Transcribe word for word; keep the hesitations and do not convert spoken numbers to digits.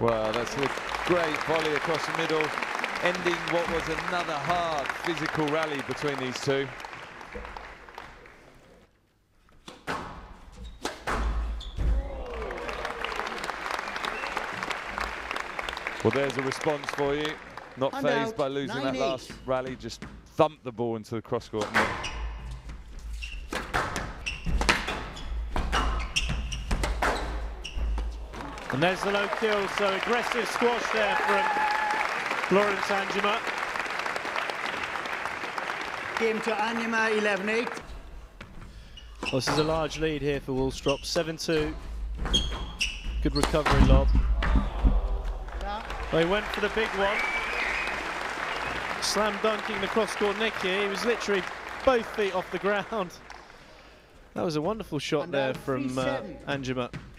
Well, that's a great volley across the middle, ending what was another hard physical rally between these two. Well, there's a response for you. Not And phased out. by losing Nine that eight. last rally, just thumped the ball into the cross-court net. And there's the low kill, so aggressive squash there from Lawrence Anjema. Game to Anjema, eleven eight. Well, this is a large lead here for Woolstrop, seven two. Good recovery lob. Well, he went for the big one. Slam dunking the cross-court nick here. He was literally both feet off the ground. That was a wonderful shot And there out, from uh, three seven. Anjema.